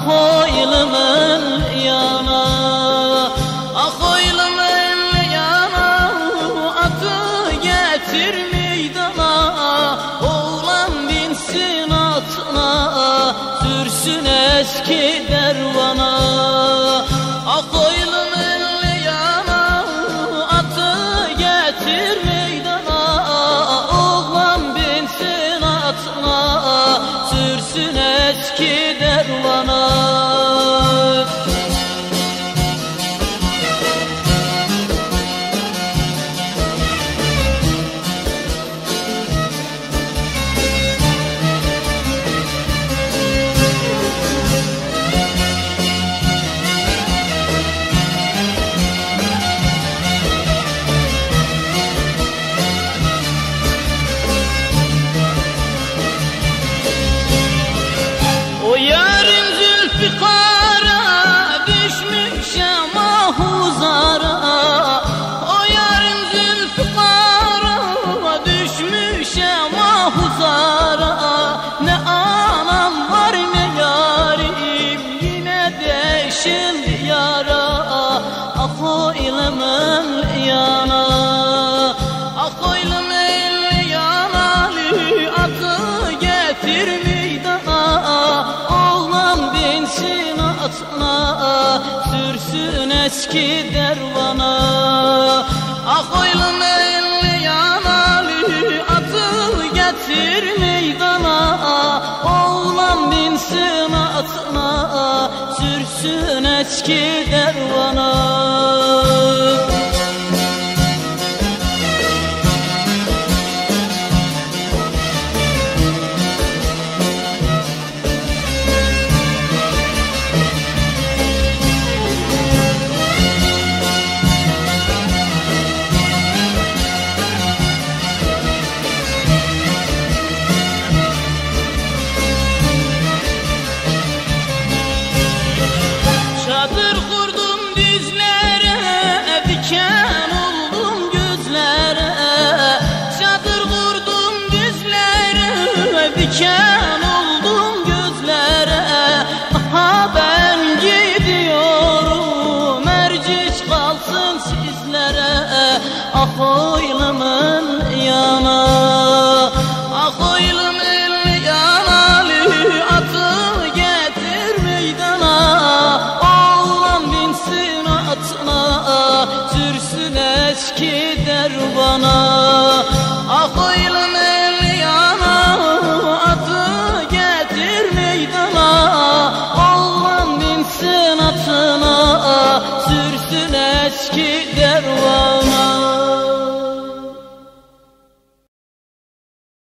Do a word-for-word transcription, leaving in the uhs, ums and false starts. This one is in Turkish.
ah oylumın yana, ah oylumın yana, atı getir meydana, oğlan binsin atına, sürsün eski dervana. Ah oylumın yana, atı getir meydana, oğlan binsin atına, sürsün eski dervana. O yarın Zülfikar'a düşmüşe mahuzara, o yarın Zülfikar'a düşmüşe mahuzara. Ne anam var ne yarim, yine deşildi yara, ah oylumın yana, ah oylumın yana, atı getir meydana, oğlan binsin atına, sürsün eski dervana. Ah oylumın yana, atı getir meydana, oğlan binsin atına, sürsün eski dervana. Çadır kurdum dizlere, diken oldum gözlere. Çadır kurdum dizlere, diken